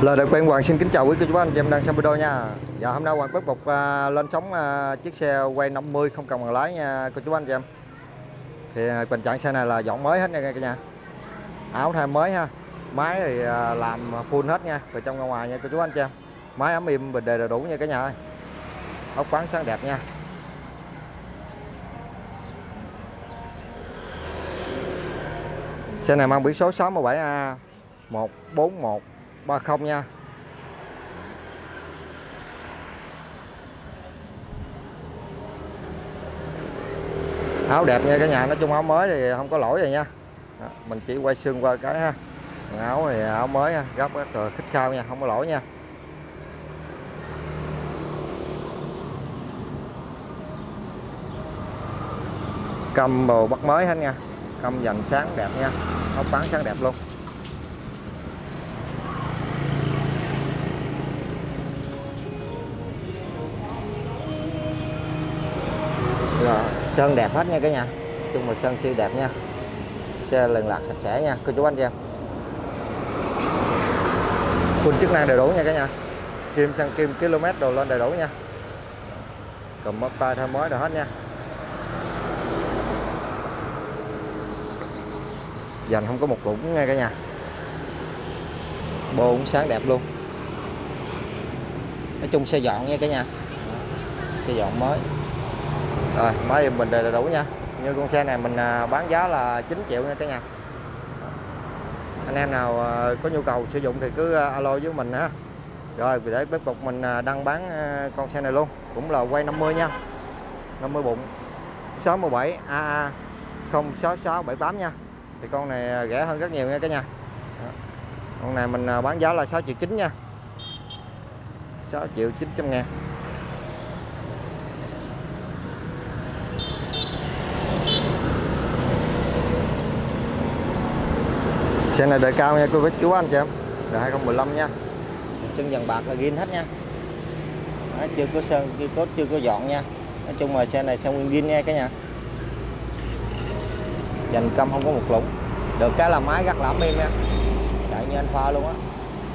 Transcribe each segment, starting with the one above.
Lời đại quen Hoàng xin kính chào quý cô chú anh chị em đang xem video nha. Dạ hôm nay Hoàng tiếp tục lên sóng chiếc xe quay 50 không cần bằng lái nha cô chú anh chị em. Thì tình trạng xe này là dọn mới hết nha cả nhà. Áo thay mới ha. Máy thì làm full hết nha, từ trong ra ngoài nha cô chú anh chị em. Máy ấm im bình đề đầy đủ nha cả nhà ơi. Ốc khoáng sáng đẹp nha. Xe này mang biển số 67A14130 nha. Áo đẹp nha cả nhà, nói chung áo mới thì không có lỗi rồi nha. Đó, mình chỉ quay xương qua cái ha. Áo thì áo mới ha, góc rất rồi khít khao nha, không có lỗi nha. Căm bồ bắt mới hết nha. Căm dành sáng đẹp nha, ốc bán sáng đẹp luôn. Rồi, sơn đẹp hết nha cả nhà. Chung là sơn siêu đẹp nha. Xe lần lạc sạch sẽ nha cô chú anh chị em. Full chức năng đầy đủ nha cả nhà. Kim xăng kim km đồ lên đầy đủ nha. Cầm móc tay thay mới đồ hết nha. Dành không có một lũng nha cả nhà. Bô cũng sáng đẹp luôn. Nói chung xe dọn nha cả nhà. Xe dọn mới. Rồi máy mình đầy đủ nha. Như con xe này mình bán giá là 9 triệu nha cả nhà. Anh em nào có nhu cầu sử dụng thì cứ alo với mình ha. Rồi để tiếp tục mình đăng bán con xe này luôn. Cũng là quay 50 nha. 50 bụng 67 AA 06678 nha. Thì con này rẻ hơn rất nhiều nha cả nhà. Con này mình bán giá là 6 triệu 9 nha. 6 triệu 900 ngàn. Xe này đời cao nha cô chú anh chị em. Đời 2015 nha. Chân dàn bạc là zin hết nha. Đó, chưa có sơn, chưa có dọn nha. Nói chung là xe này xe nguyên zin nha cả nhà. Dành căm không có một lũng. Được cái là máy rất là ấm êm nha. Chạy như anh Khoa luôn á.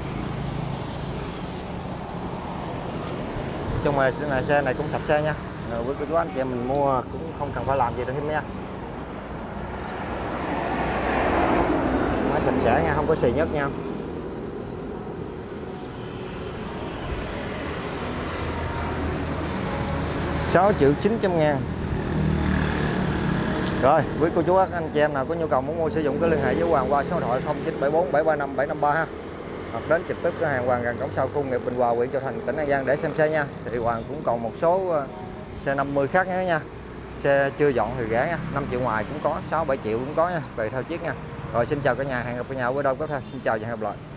Nói chung là xe này cũng sạch xe nha. Rồi với cô chú anh chị em mình mua cũng không cần phải làm gì thêm nha. Máy sạch sẽ nha, không có xì nhớt nha. $6 triệu 900 ngàn. Rồi với cô chú anh chị em nào có nhu cầu muốn mua sử dụng cứ liên hệ với Hoàng qua số điện thoại 0974 735 753 ha. Hoặc đến trực tiếp cửa hàng Hoàng gần cổng sau khu công nghiệp Bình Hòa, huyện Châu Thành, tỉnh An Giang để xem xe nha. Thì Hoàng cũng còn một số xe 50 khác nữa nha. Xe chưa dọn thì rẻ nha, 5 triệu ngoài cũng có, 6-7 triệu cũng có nha, về theo chiếc nha. Rồi xin chào cả nhà, hẹn gặp cả nhà ở đâu có theo. Xin chào và hẹn gặp lại.